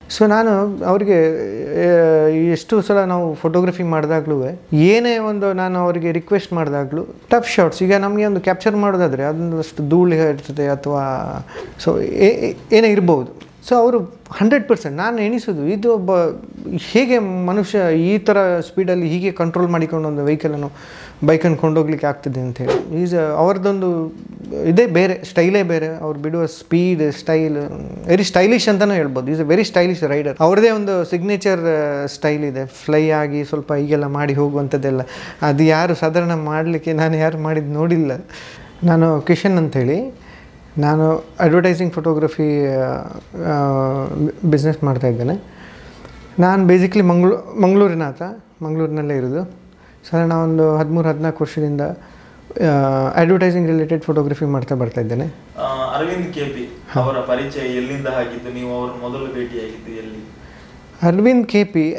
So ನಾನು ಅವರಿಗೆ ಎಷ್ಟು ಸಲ ನಾವು ಫೋಟೋಗ್ರಫಿ ಮಾಡಿದಾಗಲೂ ಏನೇ ಒಂದು ನಾನು ಅವರಿಗೆ ರಿಕ್ವೆಸ್ಟ್ ಮಾಡಿದಾಗಲೂ ಟಫ್ ಶಾರ್ಟ್ಸ್, ಈಗ ನಮಗೆ ಒಂದು ಕ್ಯಾಪ್ಚರ್ ಮಾಡೋದಾದರೆ ಅದೊಂದಷ್ಟು ಧೂಳು ಇರ್ತದೆ ಅಥವಾ ಸೊ ಏನೇ ಇರ್ಬೋದು. ಸೊ ಅವರು 100% ನಾನು ಎಣಿಸೋದು ಇದು ಒಬ್ಬ ಹೇಗೆ ಮನುಷ್ಯ ಈ ಥರ ಸ್ಪೀಡಲ್ಲಿ ಹೀಗೆ ಕಂಟ್ರೋಲ್ ಮಾಡಿಕೊಂಡು ಒಂದು ವೆಹಿಕಲನ್ನು ಬೈಕನ್ನು ಕೊಂಡೋಗ್ಲಿಕ್ಕೆ ಆಗ್ತದೆ ಅಂಥೇಳಿ. ಅವ್ರದ್ದೊಂದು ಇದೇ ಬೇರೆ, ಸ್ಟೈಲೇ ಬೇರೆ. ಅವ್ರು ಬಿಡುವ ಸ್ಪೀಡ್, ಸ್ಟೈಲ್ ವೆರಿ ಸ್ಟೈಲಿಶ್ ಅಂತಲೂ ಹೇಳ್ಬೋದು. Is a very stylish rider. ಅವ್ರದ್ದೇ ಒಂದು ಸಿಗ್ನೇಚರ್ ಸ್ಟೈಲ್ ಇದೆ, ಫ್ಲೈ ಆಗಿ ಸ್ವಲ್ಪ ಹೀಗೆಲ್ಲ ಮಾಡಿ ಹೋಗುವಂಥದ್ದೆಲ್ಲ. ಅದು ಯಾರು ಸಾಧಾರಣ ಮಾಡಲಿಕ್ಕೆ ನಾನು ಯಾರು ಮಾಡಿದ್ದು ನೋಡಿಲ್ಲ. ನಾನು ಕಿಶನ್ ಅಂಥೇಳಿ, ನಾನು ಅಡ್ವರ್ಟೈಸಿಂಗ್ ಫೋಟೋಗ್ರಫಿ ಬಿಸ್ನೆಸ್ ಮಾಡ್ತಾಯಿದ್ದೇನೆ. ನಾನು ಬೇಸಿಕ್ಲಿ ಮಂಗಳೂರಿನಲ್ಲೇ ಇರೋದು. ಸಾಧಾರಣ ಒಂದು 13-14 ವರ್ಷದಿಂದ ಅಡ್ವರ್ಟೈಸಿಂಗ್ ರಿಲೇಟೆಡ್ ಫೋಟೋಗ್ರಫಿ ಮಾಡ್ತಾ ಬರ್ತಾಯಿದ್ದೇನೆ. ಅರವಿಂದ್ ಕೆಪಿ ಅವರ ಪರಿಚಯ ಎಲ್ಲಿಂದ ಆಗಿದ್ದು? ನೀವು ಅವರ ಮೊದಲು ಭೇಟಿಯಾಗಿದ್ದು ಎಲ್ಲಿ? ಅರವಿಂದ್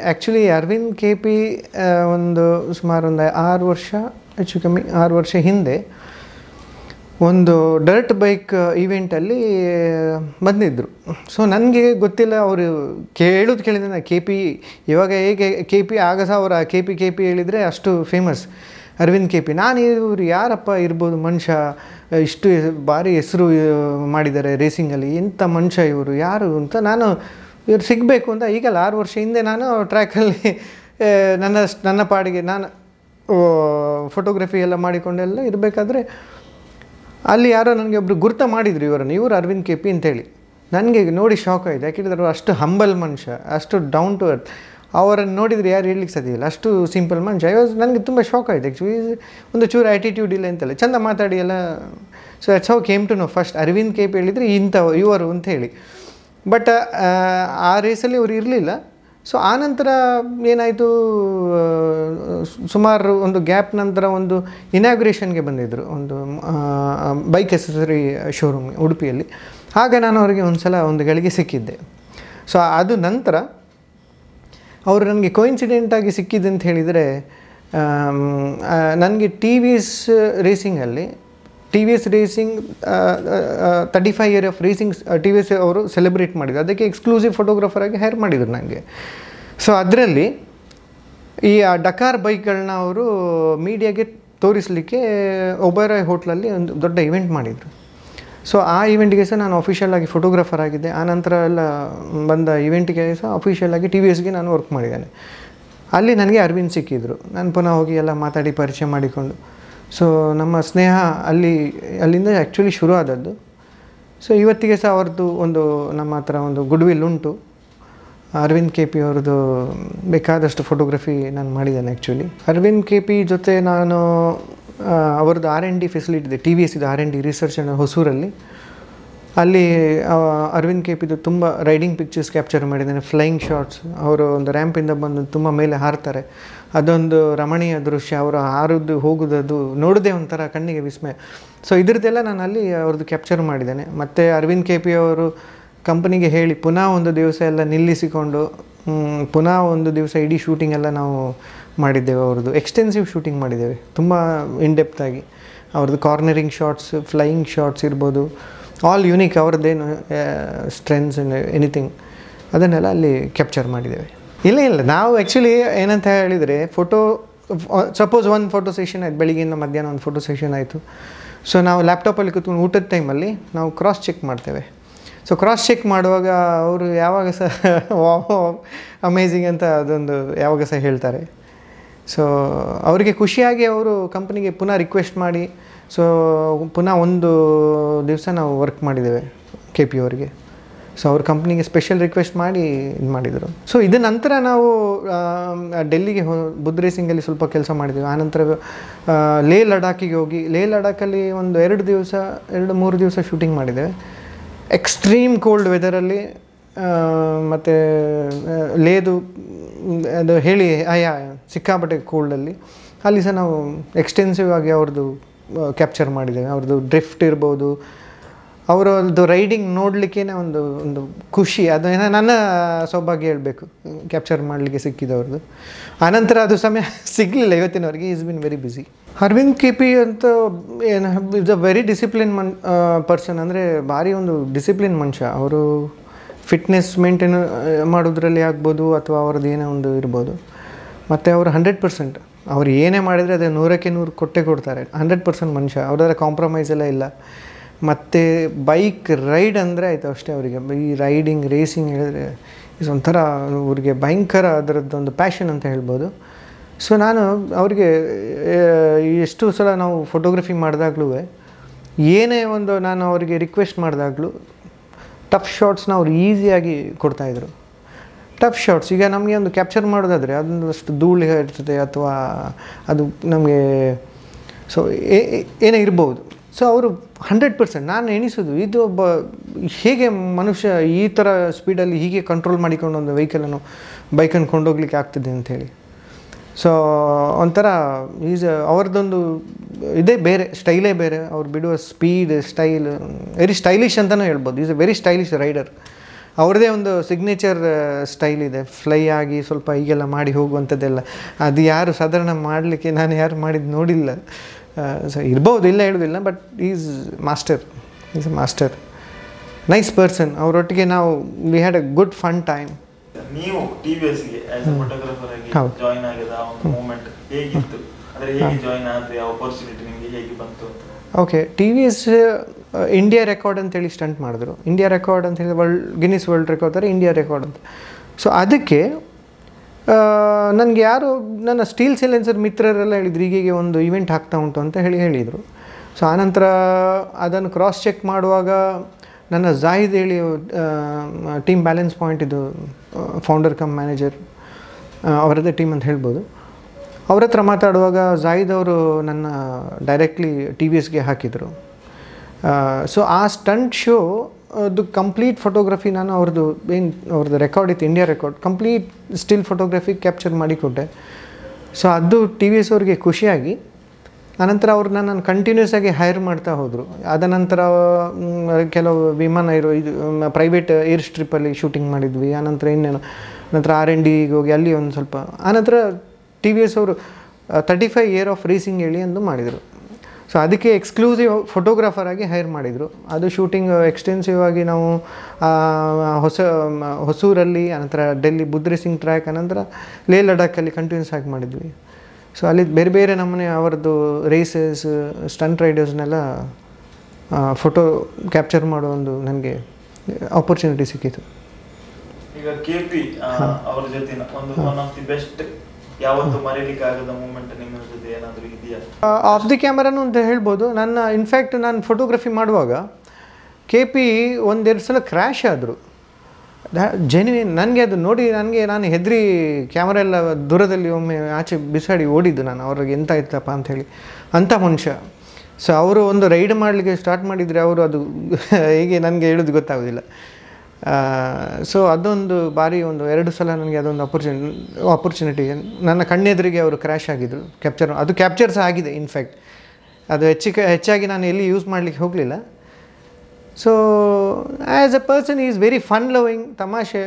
ಕೆಪಿ ಒಂದು ಸುಮಾರು ಒಂದು 6 ವರ್ಷ, ಹೆಚ್ಚು ಕಮ್ಮಿ 6 ವರ್ಷ ಹಿಂದೆ ಒಂದು ಡರ್ಟ್ ಬೈಕ್ ಈವೆಂಟಲ್ಲಿ ಬಂದಿದ್ದರು. ಸೊ ನನಗೆ ಗೊತ್ತಿಲ್ಲ, ಅವರು ಕೇಳಿದ್ರೆ ನಾನು ಕೆ ಪಿ, ಇವಾಗ ಹೇಗೆ ಕೆ ಪಿ ಆಗ ಸಹ ಅವರ ಕೆ ಪಿ ಹೇಳಿದರೆ ಅಷ್ಟು ಫೇಮಸ್ ಅರವಿಂದ್ ಕೆಪಿ. ನಾನು ಇವರು ಯಾರಪ್ಪ ಇರ್ಬೋದು ಮನುಷ್ಯ, ಇಷ್ಟು ಭಾರಿ ಹೆಸರು ಮಾಡಿದ್ದಾರೆ ರೇಸಿಂಗಲ್ಲಿ, ಎಂಥ ಮನುಷ್ಯ ಇವರು ಯಾರು ಅಂತ ನಾನು ಇವ್ರು ಸಿಗಬೇಕು ಅಂತ ಈಗಲ್ಲ 6 ವರ್ಷ ಹಿಂದೆ ನಾನು ಟ್ರ್ಯಾಕಲ್ಲಿ ನನ್ನ ಪಾಡಿಗೆ ನಾನು ಫೋಟೋಗ್ರಫಿ ಎಲ್ಲ ಮಾಡಿಕೊಂಡೆಲ್ಲ ಇರಬೇಕಾದ್ರೆ ಅಲ್ಲಿ ಯಾರೋ ನನಗೆ ಒಬ್ಬರು ಗುರ್ತ ಮಾಡಿದರು ಇವರು ಅರವಿಂದ್ ಕೆಪಿ ಅಂತೇಳಿ. ನನಗೆ ನೋಡಿ ಶಾಕ್ ಆಯಿತು. ಯಾಕೆಂದರೆ ಅವರು ಅಷ್ಟು ಹಂಬಲ್ ಮನುಷ್ಯ, ಅಷ್ಟು ಡೌನ್ ಟು ಅರ್ತ್. ಅವರನ್ನು ನೋಡಿದರೆ ಯಾರು ಹೇಳಲಿಕ್ಕೆ ಸಾಧ್ಯ ಇಲ್ಲ, ಅಷ್ಟು ಸಿಂಪಲ್ ಮನುಷ್ಯ. ನನಗೆ ತುಂಬ ಶಾಕ್ ಆಯಿತು ಆ್ಯಕ್ಚುಲಿ. ಒಂದು ಚೂರು ಆ್ಯಟಿಟ್ಯೂಡ್ ಇಲ್ಲ ಅಂತಲ್ಲ, ಚೆಂದ ಮಾತಾಡಿ ಎಲ್ಲ. So that's how came to know first Arvind KP ಹೇಳಿದರೆ ಇವರು ಅಂತ ಹೇಳಿ. ಬಟ್ ಆ ರೇಸಲ್ಲಿ ಅವರು ಇರಲಿಲ್ಲ. ಸೊ ಆನಂತರ ಏನಾಯಿತು, ಸುಮಾರು ಒಂದು ಗ್ಯಾಪ್ ನಂತರ ಒಂದು ಇನಾಗ್ರೇಷನ್ಗೆ ಬಂದಿದ್ದರು, ಒಂದು ಬೈಕ್ ಎಸೆಸರಿ ಶೋರೂಮ್ ಉಡುಪಿಯಲ್ಲಿ. ಆಗ ನಾನು ಅವರಿಗೆ ಒಂದು ಗಳಿಗೆ ಸಿಕ್ಕಿದ್ದೆ. ಸೊ ಅದು ನಂತರ ಅವರು ನನಗೆ ಕೋಇನ್ಸಿಡೆಂಟಾಗಿ ಸಿಕ್ಕಿದ್ದು ಅಂತ ಹೇಳಿದರೆ, ನನಗೆ T V S racing 35 year of racing T V S ಅವರು ಸೆಲೆಬ್ರೇಟ್ ಮಾಡಿದರು. ಅದಕ್ಕೆ ಎಕ್ಸ್ಕ್ಲೂಸಿವ್ ಫೋಟೋಗ್ರಾಫರಾಗಿ ಹೈರ್ ಮಾಡಿದರು ನನಗೆ. ಸೊ ಅದರಲ್ಲಿ ಈ ಡಕಾರ್ ಬೈಕ್ಗಳನ್ನ ಅವರು ಮೀಡಿಯಾಗೆ ತೋರಿಸಲಿಕ್ಕೆ ಒಬೆರಾಯ್ ಹೋಟ್ಲಲ್ಲಿ ಒಂದು ದೊಡ್ಡ ಇವೆಂಟ್ ಮಾಡಿದರು. ಸೊ ಆ ಇವೆಂಟ್ಗೆ ಸಹ ನಾನು ಅಫಿಷಿಯಲ್ ಆಗಿ ಫೋಟೋಗ್ರಾಫರ್ ಆಗಿದ್ದೆ. ಆನಂತರ ಎಲ್ಲ ಬಂದ ಇವೆಂಟ್ಗೆ ಸಹ ಅಫಿಷಿಯಲ್ ಆಗಿ ಟಿ ವಿ ಎಸ್ಗೆ ನಾನು ವರ್ಕ್ ಮಾಡಿದ್ದೇನೆ. ಅಲ್ಲಿ ನನಗೆ ಅರವಿಂದ್ ಸಿಕ್ಕಿದ್ರು. ನಾನು ಪುನಃ ಹೋಗಿ ಎಲ್ಲ ಮಾತಾಡಿ ಪರಿಚಯ ಮಾಡಿಕೊಂಡು, ಸೊ ನಮ್ಮ ಸ್ನೇಹ ಅಲ್ಲಿಂದ ಆ್ಯಕ್ಚುಲಿ ಶುರು ಆದದ್ದು. ಸೊ ಇವತ್ತಿಗೆ ಸಹ ಅವ್ರದ್ದು ನಮ್ಮ ಹತ್ರ ಒಂದು ಗುಡ್ ವಿಲ್ ಉಂಟು. ಅರವಿಂದ್ ಕೆಪಿ ಅವ್ರದ್ದು ಬೇಕಾದಷ್ಟು ಫೋಟೋಗ್ರಫಿ ನಾನು ಮಾಡಿದ್ದೇನೆ ಆ್ಯಕ್ಚುಲಿ. ಅರವಿಂದ್ ಕೆಪಿ ಜೊತೆ ನಾನು ಅವ್ರದ್ದು R&D ಫೆಸಿಲಿಟಿ ಇದೆ, ಟಿ ವಿ ಎಸ್ ಇದು R&D ರಿಸರ್ಚ್ ಹೊಸೂರಲ್ಲಿ. ಅಲ್ಲಿ ಅರವಿಂದ್ ಕೆಪಿದು ತುಂಬ ರೈಡಿಂಗ್ ಪಿಕ್ಚರ್ಸ್ ಕ್ಯಾಪ್ಚರ್ ಮಾಡಿದ್ದೇನೆ, ಫ್ಲೈಯಿಂಗ್ ಶಾಟ್ಸ್. ಅವರು ಒಂದು ರ್ಯಾಂಪಿಂದ ಬಂದು ತುಂಬ ಮೇಲೆ ಹಾರ್ತಾರೆ, ಅದೊಂದು ರಮಣೀಯ ದೃಶ್ಯ. ಅವರು ಹಾರೋದು ಹೋಗೋದು ನೋಡೋದೇ ಒಂಥರ ಕಣ್ಣಿಗೆ ವಿಸ್ಮಯ. ಸೊ ಇದ್ರದ್ದೆಲ್ಲ ನಾನು ಅಲ್ಲಿ ಅವ್ರದ್ದು ಕ್ಯಾಪ್ಚರ್ ಮಾಡಿದ್ದೇನೆ. ಮತ್ತು ಅರವಿಂದ್ ಕೆಪಿ ಅವರು ಕಂಪನಿಗೆ ಹೇಳಿ ಪುನಃ ಒಂದು ದಿವಸ ಎಲ್ಲ ನಿಲ್ಲಿಸಿಕೊಂಡು ಪುನಃ ಒಂದು ದಿವಸ ಇಡೀ ಶೂಟಿಂಗ್ ಎಲ್ಲ ನಾವು ಮಾಡಿದ್ದೇವೆ. ಅವ್ರದ್ದು ಎಕ್ಸ್ಟೆನ್ಸಿವ್ ಶೂಟಿಂಗ್ ಮಾಡಿದ್ದೇವೆ, ತುಂಬ ಇನ್ಡೆಪ್ತಾಗಿ. ಅವ್ರದ್ದು ಕಾರ್ನರಿಂಗ್ ಶಾಟ್ಸ್, ಫ್ಲೈಯಿಂಗ್ ಶಾಟ್ಸ್ ಇರ್ಬೋದು, ಆಲ್ ಯೂನಿಕ್. ಅವ್ರದ್ದೇನು ಸ್ಟ್ರೆಂತ್ಸ್ ಎನಿಥಿಂಗ್ ಅದನ್ನೆಲ್ಲ ಅಲ್ಲಿ ಕ್ಯಾಪ್ಚರ್ ಮಾಡಿದ್ದೇವೆ. ಇಲ್ಲ ನಾವು ಆ್ಯಕ್ಚುಲಿ ಏನಂತ ಹೇಳಿದರೆ, ಸಪೋಸ್ ಒಂದು ಫೋಟೋ ಸೆಷನ್ ಆಯಿತು, ಬೆಳಿಗ್ಗೆಯಿಂದ ಮಧ್ಯಾಹ್ನ ಒಂದು ಫೋಟೋ ಸೆಷನ್ ಆಯಿತು. ಸೊ ನಾವು ಲ್ಯಾಪ್ಟಾಪಲ್ಲಿ ಕೂತ್ಕೊಂಡು ಊಟದ ಟೈಮಲ್ಲಿ ನಾವು ಕ್ರಾಸ್ ಚೆಕ್ ಮಾಡ್ತೇವೆ. ಸೊ ಕ್ರಾಸ್ ಚೆಕ್ ಮಾಡುವಾಗ ಅವರು ಯಾವಾಗ ಸಹ ಅಮೇಝಿಂಗ್ ಅಂತ ಅದೊಂದು ಯಾವಾಗ ಸಹ ಹೇಳ್ತಾರೆ. ಸೊ ಅವರಿಗೆ ಖುಷಿಯಾಗಿ ಅವರು ಕಂಪ್ನಿಗೆ ಪುನಃ ರಿಕ್ವೆಸ್ಟ್ ಮಾಡಿ, ಸೊ ಪುನಃ ಒಂದು ದಿವಸ ನಾವು ವರ್ಕ್ ಮಾಡಿದ್ದೇವೆ ಕೆಪಿ ಅವರಿಗೆ. ಸೊ ಅವ್ರ ಕಂಪ್ನಿಗೆ ಸ್ಪೆಷಲ್ ರಿಕ್ವೆಸ್ಟ್ ಮಾಡಿ ಇದು ಮಾಡಿದರು. ಸೊ ಇದರ ನಂತರ ನಾವು ಡೆಲ್ಲಿಗೆ ಬುದ್ಧ ರೇಸಿಂಗಲ್ಲಿ ಸ್ವಲ್ಪ ಕೆಲಸ ಮಾಡಿದ್ದೇವೆ. ಆನಂತರ ಲೇ ಲಡಾಖಿಗೆ ಹೋಗಿ, ಲೇ ಲಡಾಖಲ್ಲಿ ಒಂದು 2-3 ದಿವಸ ಶೂಟಿಂಗ್ ಮಾಡಿದ್ದೇವೆ. ಎಕ್ಸ್ಟ್ರೀಮ್ ಕೋಲ್ಡ್ ವೆದರಲ್ಲಿ. ಮತ್ತು ಲೇದು ಅದು ಹೇಳಿ ಸಿಕ್ಕಾಪಟ್ಟೆ ಕೋಲ್ಡಲ್ಲಿ ಅಲ್ಲಿ ಸಹ ನಾವು ಎಕ್ಸ್ಟೆನ್ಸಿವ್ ಆಗಿ ಅವ್ರದ್ದು ಕ್ಯಾಪ್ಚರ್ ಮಾಡಿದ್ದೇವೆ. ಅವ್ರದ್ದು ಡ್ರಿಫ್ಟ್ ಇರ್ಬೋದು, ಅವರದ್ದು ರೈಡಿಂಗ್ ನೋಡಲಿಕ್ಕೇ ಒಂದು ಖುಷಿ. ಅದು ನನ್ನ ಸೌಭಾಗ್ಯ ಹೇಳಬೇಕು, ಕ್ಯಾಪ್ಚರ್ ಮಾಡಲಿಕ್ಕೆ ಸಿಕ್ಕಿದವ್ರದ್ದು. ಆನಂತರ ಅದು ಸಮಯ ಸಿಗಲಿಲ್ಲ ಇವತ್ತಿನವರೆಗೆ. Is been very busy. Arvind KP ಅಂತ is a very discipline person. ಅಂದರೆ ಭಾರಿ ಒಂದು ಡಿಸಿಪ್ಲಿನ್ ಮನುಷ್ಯ. ಅವರು ಫಿಟ್ನೆಸ್ ಮೇಂಟೈನ್ ಮಾಡೋದ್ರಲ್ಲಿ ಆಗ್ಬೋದು ಅಥವಾ ಅವ್ರದ್ದು ಏನೋ ಒಂದು ಇರ್ಬೋದು. ಮತ್ತು ಅವರು 100% ಅವ್ರು ಏನೇ ಮಾಡಿದರೆ ಅದೇ 100ಕ್ಕೆ 100 ಕೊಟ್ಟೇ ಕೊಡ್ತಾರೆ. 100% ಮನುಷ್ಯ, ಅವರ ಕಾಂಪ್ರಮೈಸ್ ಎಲ್ಲ ಇಲ್ಲ. ಮತ್ತು ಬೈಕ್ ರೈಡ್ ಅಂದರೆ ಆಯಿತು ಅಷ್ಟೇ ಅವರಿಗೆ. ಈ ರೈಡಿಂಗ್ ರೇಸಿಂಗ್ ಹೇಳಿದ್ರೆ ಒಂಥರ ಅವ್ರಿಗೆ ಭಯಂಕರ ಅದರದ್ದೊಂದು ಪ್ಯಾಷನ್ ಅಂತ ಹೇಳ್ಬೋದು. ಸೊ ನಾನು ಅವ್ರಿಗೆ ಎಷ್ಟು ಸಲ ನಾವು ಫೋಟೋಗ್ರಫಿ ಮಾಡಿದಾಗ್ಲೂ ಏನೇ ಒಂದು ನಾನು ಅವರಿಗೆ ರಿಕ್ವೆಸ್ಟ್ ಮಾಡಿದಾಗಲೂ ಟಫ್ ಶಾರ್ಟ್ಸ್ನ ಅವ್ರು ಈಸಿಯಾಗಿ ಕೊಡ್ತಾಯಿದ್ರು. ಟಫ್ ಶಾರ್ಟ್ಸ್ ಈಗ ನಮಗೆ ಒಂದು ಕ್ಯಾಪ್ಚರ್ ಮಾಡೋದಾದರೆ ಅದೊಂದಷ್ಟು ಧೂಳು ಇರ್ತದೆ ಅಥವಾ ಅದು ನಮಗೆ ಸೊ ಏನೇ ಇರ್ಬೋದು. ಸೊ ಅವರು 100% ನಾನು ಎಣಿಸೋದು ಇದು ಒಬ್ಬ ಹೇಗೆ ಮನುಷ್ಯ ಈ ಥರ ಸ್ಪೀಡಲ್ಲಿ ಹೀಗೆ ಕಂಟ್ರೋಲ್ ಮಾಡಿಕೊಂಡು ಒಂದು ವೆಹಿಕಲನ್ನು ಬೈಕನ್ನು ಕೊಂಡೋಗ್ಲಿಕ್ಕೆ ಆಗ್ತದೆ ಅಂಥೇಳಿ. ಸೊ ಒಂಥರ ಅವ್ರದ್ದೊಂದು ಇದೇ ಬೇರೆ, ಸ್ಟೈಲೇ ಬೇರೆ. ಅವ್ರು ಬಿಡುವ ಸ್ಪೀಡ್ ಸ್ಟೈಲ್ ವೆರಿ ಸ್ಟೈಲಿಶ್ ಅಂತಲೂ ಹೇಳ್ಬೋದು. Is a very stylish rider. ಅವ್ರದ್ದೇ ಒಂದು ಸಿಗ್ನೇಚರ್ ಸ್ಟೈಲ್ ಇದೆ, ಫ್ಲೈ ಆಗಿ ಸ್ವಲ್ಪ ಹೀಗೆಲ್ಲ ಮಾಡಿ ಹೋಗುವಂಥದ್ದೆಲ್ಲ. ಅದು ಯಾರು ಸಾಧಾರಣ ಮಾಡಲಿಕ್ಕೆ ನಾನು ಯಾರು ಮಾಡಿದ್ದು ನೋಡಿಲ್ಲ. ಸೊ ಇರ್ಬೋದು, ಇಲ್ಲ ಹೇಳೋದಿಲ್ಲ, but is master. Is a master, nice person. ಅವರೊಟ್ಟಿಗೆ ನಾವು we had a good fun time. ನೀವು TVSಗೆ ಆಸ್ ಎ ಫೋಟೋಗ್ರಾಫರ್ ಆಗಿ ಜಾಯಿನ್ ಆಗಿದ ಒಂದು ಮೂಮೆಂಟ್ ಹೇಗಿತ್ತು? ಅಂದರೆ ಹೇಗೆ ಜಾಯಿನ್ ಆದರೆ ಆಪರ್ಚುನಿಟಿ ನಿಮಗೆ ಹೇಗೆ ಬಂತು? ಓಕೆ, TVS ಇಂಡಿಯಾ ರೆಕಾರ್ಡ್ ಅಂತೇಳಿ ಸ್ಟಂಟ್ ಮಾಡಿದ್ರು. ಇಂಡಿಯಾ ರೆಕಾರ್ಡ್ ಅಂತ ಹೇಳಿ ಗಿನ್ನಿಸ್ ವರ್ಲ್ಡ್ ರೆಕಾರ್ಡ್ ಥರ ಇಂಡಿಯಾ ರೆಕಾರ್ಡ್ ಅಂತ. ಸೊ ಅದಕ್ಕೆ ನನಗೆ ಯಾರು ನನ್ನ ಸ್ಟೀಲ್ ಸೈಲೆನ್ಸರ್ ಮಿತ್ರರೆಲ್ಲ ಹೇಳಿದ್ರು ಹೀಗೆ ಒಂದು ಇವೆಂಟ್ ಆಗ್ತಾ ಉಂಟು ಅಂತ ಹೇಳಿದರು. ಸೊ ಆನಂತರ ಅದನ್ನು ಕ್ರಾಸ್ ಚೆಕ್ ಮಾಡುವಾಗ ನನ್ನ ಜಾಹಿದ್ ಹೇಳಿ ಟೀಮ್ ಬ್ಯಾಲೆನ್ಸ್ ಪಾಯಿಂಟ್ ಇದು ಫೌಂಡರ್ ಕಮ್ ಮ್ಯಾನೇಜರ್, ಅವರದ್ದೇ ಟೀಮ್ ಅಂತ ಹೇಳ್ಬೋದು. ಅವ್ರ ಹತ್ರ ಮಾತಾಡುವಾಗ ಜಾಹಿದ್ ಅವರು ನನ್ನ ಡೈರೆಕ್ಟ್ಲಿ TVSಗೆ ಹಾಕಿದರು. ಸೊ ಆ ಸ್ಟಂಟ್ ಶೋ ಅದು ಕಂಪ್ಲೀಟ್ ಫೋಟೋಗ್ರಫಿ ನಾನು ಅವ್ರದ್ದು ರೆಕಾರ್ಡ್ ಇತ್ತು, India record, complete still photography capture ಮಾಡಿಕೊಟ್ಟೆ. ಸೊ ಅದು TVS ಅವ್ರಿಗೆ ಖುಷಿಯಾಗಿ ಆನಂತರ ಅವರು ನನ್ನನ್ನು ಕಂಟಿನ್ಯೂಸ್ ಆಗಿ ಹೈರ್ ಮಾಡ್ತಾ ಹೋದರು. ಆದ ನಂತರ ಕೆಲವು ವಿಮಾನ ಇದು ಪ್ರೈವೇಟ್ ಏರ್ ಸ್ಟ್ರಿಪ್ಪಲ್ಲಿ ಶೂಟಿಂಗ್ ಮಾಡಿದ್ವಿ. ಆನಂತರ ಇನ್ನೇನು ನಂತರ R&Dಗೆ ಹೋಗಿ ಅಲ್ಲಿ ಒಂದು ಸ್ವಲ್ಪ. ಆನಂತರ TVS ಅವರು 35 ಇಯರ್ ಆಫ್ ರೇಸಿಂಗ್ ಹೇಳಿ ಎಂದು ಮಾಡಿದರು. ಸೊ ಅದಕ್ಕೆ ಎಕ್ಸ್ಕ್ಲೂಸಿವ್ ಫೋಟೋಗ್ರಾಫರ್ ಆಗಿ ಹೈರ್ ಮಾಡಿದರು. ಅದು ಶೂಟಿಂಗ್ ಎಕ್ಸ್ಟೆನ್ಸಿವ್ ಆಗಿ ನಾವು ಹೊಸೂರಲ್ಲಿ, ಅನಂತರ ಡೆಲ್ಲಿ ಬುದ್ಧ ಸಿಂಗ್ ಟ್ರ್ಯಾಕ್, ಅನಂತರ ಲೇ ಲಡಾಖಲ್ಲಿ ಕಂಟಿನ್ಯೂಸ್ ಆಗಿ ಮಾಡಿದ್ವಿ. ಸೊ ಅಲ್ಲಿ ಬೇರೆ ಬೇರೆ ನಮ್ಮನೆ ಅವರದ್ದು ರೇಸಸ್ ಸ್ಟಂಟ್ ರೈಡರ್ಸ್ನೆಲ್ಲ ಫೋಟೋ ಕ್ಯಾಪ್ಚರ್ ಮಾಡೋ ಒಂದು ನನಗೆ ಆಪರ್ಚುನಿಟಿ ಸಿಕ್ಕಿತು. ಈಗ KP ಅವರ ಜೊತೆ ಒಂದು ಒನ್ ಆಫ್ ದಿ ಬೆಸ್ಟ್ ಯಾವತ್ತು ಮರೆಯಲಿಕ್ಕಾಗದ ಮೂಮೆಂಟ್ ನಿಮ್ಮ ಜೊತೆ ಏನಾದರೂ ಇದೆಯಾ? ಆಫ್ ದಿ ಕ್ಯಾಮರಾನು ಅಂತ ಹೇಳ್ಬೋದು. ಇನ್ಫ್ಯಾಕ್ಟ್ ನಾನು ಫೋಟೋಗ್ರಫಿ ಮಾಡುವಾಗ KP ಒಂದೆರಡು ಸಲ ಕ್ರ್ಯಾಶ್ ಆದರು. ಜೆನ್ಯೂನ್ ನನಗೆ ಅದು ನೋಡಿ ನಾನು ಹೆದರಿ ಕ್ಯಾಮ್ರಾ ಎಲ್ಲ ದೂರದಲ್ಲಿ ಒಮ್ಮೆ ಆಚೆ ಬಿಸಾಡಿ ಓಡಿದ್ದು ನಾನು. ಅವ್ರಿಗೆ ಎಂತ ಇತ್ತಪ್ಪ ಅಂಥೇಳಿ, ಅಂಥ ಮನುಷ್ಯ. ಸೊ ಅವರು ಒಂದು ರೈಡ್ ಮಾಡಲಿಕ್ಕೆ ಸ್ಟಾರ್ಟ್ ಮಾಡಿದರೆ ಅವರು ಅದು ಹೇಗೆ ನನಗೆ ಹೇಳೋದು ಗೊತ್ತಾಗೋದಿಲ್ಲ. ಸೊ ಅದೊಂದು ಬಾರಿ ಒಂದು 2 ಸಲ ನನಗೆ ಅದೊಂದು ಆಪರ್ಚುನಿಟಿ ನನ್ನ ಕಣ್ಣೆದುರಿಗೆ ಅವರು ಕ್ರ್ಯಾಶ್ ಆಗಿದ್ದರು. ಅದು ಕ್ಯಾಪ್ಚರ್ಸ್ ಆಗಿದೆ. ಇನ್ಫ್ಯಾಕ್ಟ್ ಅದು ಹೆಚ್ಚಾಗಿ ನಾನು ಎಲ್ಲಿ ಯೂಸ್ ಮಾಡಲಿಕ್ಕೆ ಹೋಗಲಿಲ್ಲ. So as a person is very fun loving, ತಮಾಷೆ,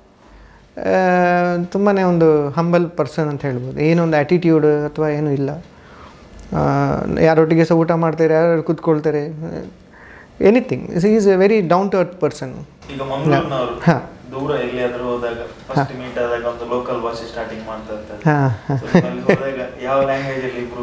ತುಂಬಾ ಒಂದು ಹಂಬಲ್ ಪರ್ಸನ್ ಅಂತ ಹೇಳ್ಬೋದು. ಏನೊಂದು ಆ್ಯಟಿಟ್ಯೂಡ್ ಅಥವಾ ಏನೂ ಇಲ್ಲ. ಯಾರೊಟ್ಟಿಗೆ ಸಹ ಊಟ ಮಾಡ್ತಾರೆ, ಯಾರು ಕೂತ್ಕೊಳ್ತಾರೆ, anything. Is a very down to earth person. ಈಗ ಮಂಗಳೂರಿನವರು ದೂರ ಎಲ್ಲಿಯಾದರೂ ಹೋದಾಗ ಫಸ್ಟ್ ಮೀಟ್ ಆದಾಗ ಒಂದು ಲೋಕಲ್ ಭಾಷೆ ಸ್ಟಾರ್ಟಿಂಗ್ ಮಾಡ್ತಾ ಇರ್ತಾರೆ. ಯಾವ ಲ್ಯಾಂಗ್ವೇಜ್ ಅಲ್ಲಿ ಇಬ್ರು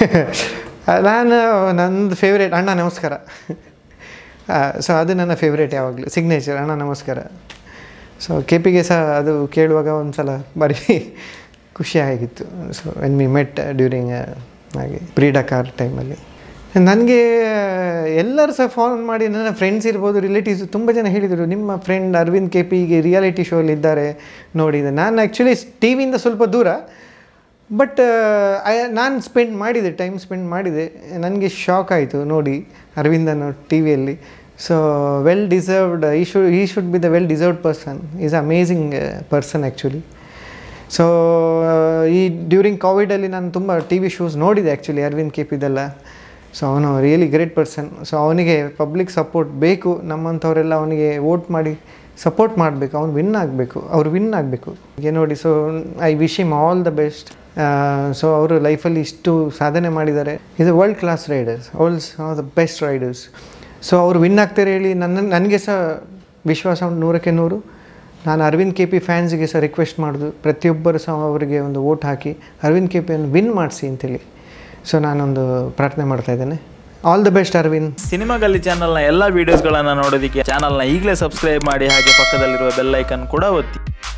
ನಂದು ಫೇವ್ರೇಟ್ ಅಣ್ಣ ನಮಸ್ಕಾರ. ಸೊ ಅದು ನನ್ನ ಫೇವ್ರೇಟ್ ಯಾವಾಗಲೂ ಸಿಗ್ನೇಚರ್, ಅಣ್ಣ ನಮಸ್ಕಾರ. ಸೊ KPಗೆ ಸಹ ಅದು ಕೇಳುವಾಗ ಒಂದು ಸಲ ಭಾರಿ ಖುಷಿಯಾಗಿತ್ತು. So when we met during ಹಾಗೆ ಪ್ರೀ ಡಕಾರ್ ಟೈಮಲ್ಲಿ ನನಗೆ ಎಲ್ಲರೂ ಸಹ ಫೋನ್ ಮಾಡಿ, ನನ್ನ ಫ್ರೆಂಡ್ಸ್ ಇರ್ಬೋದು, ರಿಲೇಟಿವ್ಸ್ ತುಂಬ ಜನ ಹೇಳಿದರು ನಿಮ್ಮ ಫ್ರೆಂಡ್ ಅರವಿಂದ್ KP ಈಗ ರಿಯಾಲಿಟಿ ಶೋಲ್ಲಿ ಇದ್ದಾರೆ ನೋಡಿದೆ. ನಾನು ಆ್ಯಕ್ಚುಲಿ TVಯಿಂದ ಸ್ವಲ್ಪ ದೂರ, ಬಟ್ ನಾನು ಟೈಮ್ ಸ್ಪೆಂಡ್ ಮಾಡಿದೆ. ನನಗೆ ಶಾಕ್ ಆಯಿತು ನೋಡಿ ಅರವಿಂದನ್ನು TVಯಲ್ಲಿ. So well deserved, he should be the well deserved person. Is amazing person actually. So he during ಕೋವಿಡಲ್ಲಿ ನಾನು ತುಂಬ TV ಶೋಸ್ ನೋಡಿದೆ ಆ್ಯಕ್ಚುಲಿ ಅರವಿಂದ್ KPದೆಲ್ಲ. ಸೊ ಅವನು ರಿಯಲಿ ಗ್ರೇಟ್ ಪರ್ಸನ್. ಸೊ ಅವನಿಗೆ ಪಬ್ಲಿಕ್ ಸಪೋರ್ಟ್ ಬೇಕು. ನಮ್ಮಂಥವರೆಲ್ಲ ಅವನಿಗೆ ವೋಟ್ ಮಾಡಿ ಸಪೋರ್ಟ್ ಮಾಡಬೇಕು. ಅವ್ರು ವಿನ್ ಆಗಬೇಕು ಹೀಗೆ ನೋಡಿ. So I wish him all the best. So ಅವರು ಲೈಫಲ್ಲಿ ಇಷ್ಟು ಸಾಧನೆ ಮಾಡಿದ್ದಾರೆ. Is a world class riders, all the best riders. So ಅವರು ವಿನ್ ಆಗ್ತಾರೆ ಹೇಳಿ ನನಗೆ ಸಹ ವಿಶ್ವಾಸ ಉಂಟು 100ಕ್ಕೆ 100. ನಾನು ಅರವಿಂದ್ ಕೆ ಪಿ ಫ್ಯಾನ್ಸ್ಗೆ ಸಹ ರಿಕ್ವೆಸ್ಟ್ ಮಾಡೋದು, ಪ್ರತಿಯೊಬ್ಬರು ಸಹ ಅವರಿಗೆ ಒಂದು ವೋಟ್ ಹಾಕಿ ಅರವಿಂದ್ ಕೆ ಪಿಯನ್ನು ವಿನ್ ಮಾಡಿಸಿ ಅಂತೇಳಿ. ಸೊ ನಾನೊಂದು ಪ್ರಾರ್ಥನೆ ಮಾಡ್ತಾ ಇದ್ದೇನೆ. All the best Arvind. Cinema Galli ಚಾನಲ್ನ ಎಲ್ಲ ವೀಡಿಯೋಸ್ಗಳನ್ನು ನೋಡೋದಕ್ಕೆ ಚಾನಲ್ನ ಈಗಲೇ ಸಬ್ಸ್ಕ್ರೈಬ್ ಮಾಡಿ, ಹಾಗೆ ಪಕ್ಕದಲ್ಲಿರುವ ಬೆಲ್ ಐಕನ್ ಕೂಡ ಒತ್ತಿ.